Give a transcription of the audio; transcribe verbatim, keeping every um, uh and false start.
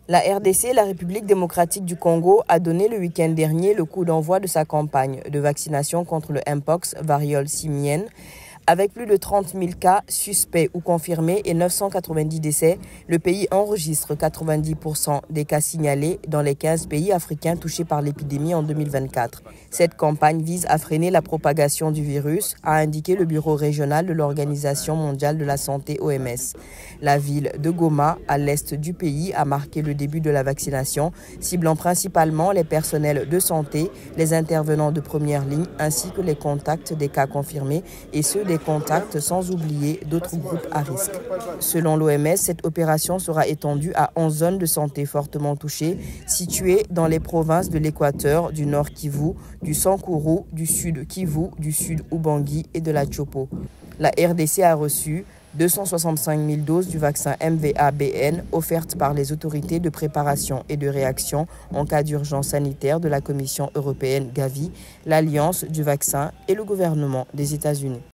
La R D C, la République démocratique du Congo, a donné le week-end dernier le coup d'envoi de sa campagne de vaccination contre le Mpox, variole simienne. Avec plus de trente mille cas suspects ou confirmés et neuf cent quatre-vingt-dix décès, le pays enregistre quatre-vingt-dix pour cent des cas signalés dans les quinze pays africains touchés par l'épidémie en deux mille vingt-quatre. Cette campagne vise à freiner la propagation du virus, a indiqué le bureau régional de l'Organisation mondiale de la santé O M S. La ville de Goma, à l'est du pays, a marqué le début de la vaccination, ciblant principalement les personnels de santé, les intervenants de première ligne ainsi que les contacts des cas confirmés et ceux des contacts, sans oublier d'autres groupes à risque. Selon l'O M S, cette opération sera étendue à onze zones de santé fortement touchées, situées dans les provinces de l'Équateur, du Nord Kivu, du Sankuru, du Sud Kivu, du Sud Ubangi et de la Chopo. La R D C a reçu deux cent soixante-cinq mille doses du vaccin M V A B N offertes par les autorités de préparation et de réaction en cas d'urgence sanitaire de la Commission européenne Gavi, l'Alliance du vaccin et le gouvernement des États-Unis.